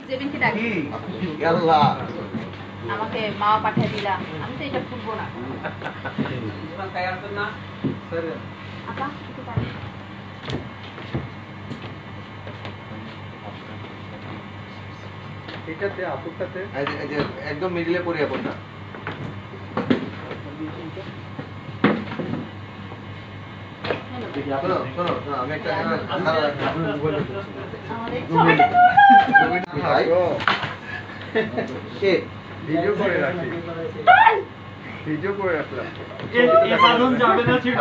জেবিনকে ডাক আল্লাহ আমাকে মা পাঠিয়ে দিলা আমি তো এটা ফুটবো না আপা একটু পানি এটাতে আপুটাতে একদম মিডলে পড়ে আপন না শোনো শোনো আমি একটা ভিডিও করে রাখি ভিডিও করে রাখলাম এই বাদন যাবে না ছিল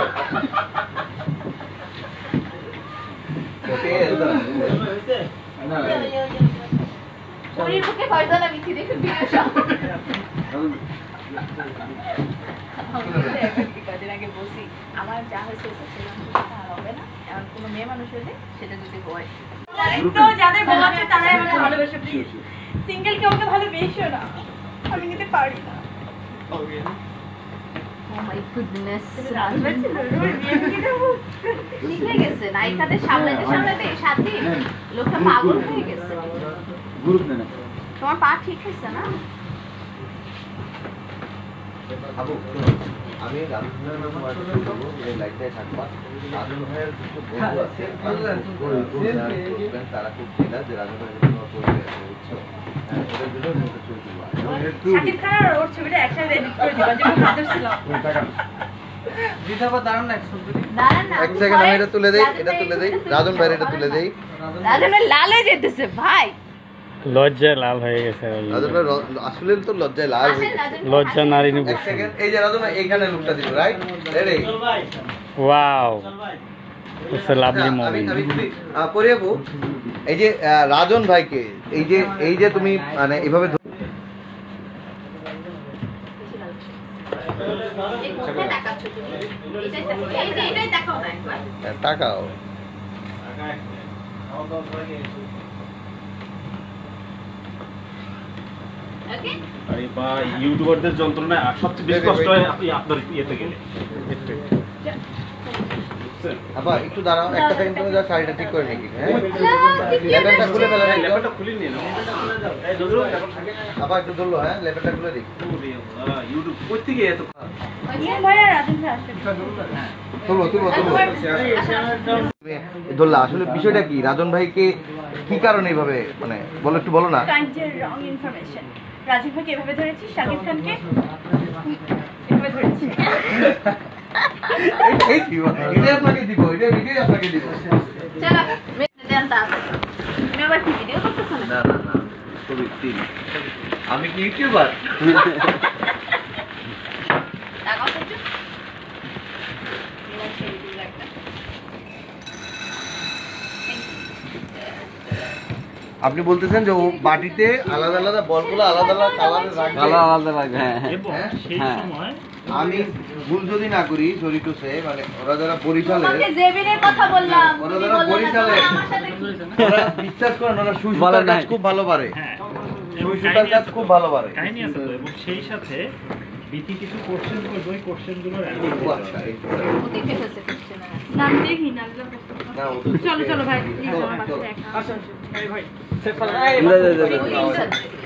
না ওই বুকে পয়সা না মিথি দেখে ভিডিওটা কদিন আগে বসি আমার যা হয়েছে সেটা আর হবে না এমন কোনো মেয়ে মানুষ হলে সেটা যদি হয় তো যাদের বউ আছে তারাই আমাকে ভালোবাসে প্লিজ সিঙ্গেল কেউ আমাকে ভালোবেসো না আমি নিতে পারি না ও মাই গুডনেস ঠিক হয়ে গেছে নায়িকাদের সামলাতে সামলাতে সাথে লোকটা পাগল হয়ে গেছে গ্রুপ না তোমার পা ঠিক হয়েছে না আবু আমি রাজুভাইয়ের নাম্বার করবো এই লাইনটায় থাকবা রাজুভাইয়ের কিছু বন্ধু আছে তারা খুব চেনা যে রাজুভাইয়ের তোমার পরিচয় আছে বুঝছো ওদের জন্য নোটে চলে দিবা শাকিব খান আর ওর ছবিটা একসাথে এডিট করে দিবা যেমন ফাদার ছিল জিতাবা দাঁড়ান না একটু দাঁড়ান না এক সেকেন্ড আমি এটা তুলে দেই রাজন ভাই এটা তুলে দেই রাজনের লালে যেতেছে ভাই লজ্জায় লাল হয়ে গেছে রাজন ভাই আসলে তো লজ্জায় লাল হয়ে গেছে লজ্জা নারী এক সেকেন্ড এই যে রাজন ভাই এইখানে লুকটা দিল right ready wow it's a lovely আমি মোমেন্ট আমি পরিয়াবু এই যে রাজন ভাইকে এই যে তুমি মানে এইভাবে এই কোথায় দেখাচ্ছ তুমি এটাই দেখাও না একবার টাকাও ওকে আরে বা ইউটিউবারদের যন্ত্রণা সবচেয়ে বেশি কষ্ট হয় আপনার ইয়েতে গেলে আবা একটু দাঁড়াও একটা সেকেন্ড তুমি যা শাড়িটা ঠিক করে নিকি হ্যাঁ লেবেলটা খুলে ফেলা নাই লেখাটা খুলে নিয়ে নাও এই যদিও লেখা থাকে আবা একটু ধরলো হ্যাঁ লেবেলটা খুলে দিই ইউটিউব কই থেকে এত নিয়ম ভাই আর রাজন ভাই আসছে তুলো ধরলা আসলে বিষয়টা কি রাজন ভাইকে কি কারণে এইভাবে মানে বলো একটু বলো না কাইন্ডের রং ইনফরমেশন রাজীব ভাইকে এভাবে ধরেছি শাকিব খানকে এভাবে ধরেছি এই কি এটা আপনাকে দিব এটা ভিডিও আপনাকে দিব চলো মেনে দেন তা তুমি আবার কি ভিডিও করতেছ না না ছবি তিন আমি কি ইউটিউবার টাকা কত আপনি বলতেছেন যে ও বাটিতে আলাদা আলাদা বলগুলো আলাদা আলাদা কালারে রাখবে আলাদা লাগবে হ্যাঁ এবং সেই হ্যাঁ। সময় আমি ভুল যদি না করি সরি টু সে মানে ওরা যারা বরিশালে তোমাকে জেবিনের কথা বললাম ওরা তুমি যারা বললে না, বরিশালে আমার সাথে কি- ওরা বিশ্বাস করেন ওরা সুতার কাজ খুব ভালো পারে হ্যাঁ সুতার কাজ খুব ভালো পারে কাহিনী আছে তো এবং সেই সাথে বিতি কিছু কোশ্চেন করবে ওই কোশ্চেনগুলোর ও আচ্ছা এই তো। ও দেখে ফেলছে question এর answer। না আমি দেখি না না, ও তো- চলো চলো ভাই প্লিজ চলো, আমার চলো। পাশে দেখা আসুন এই ভাই ওই subject।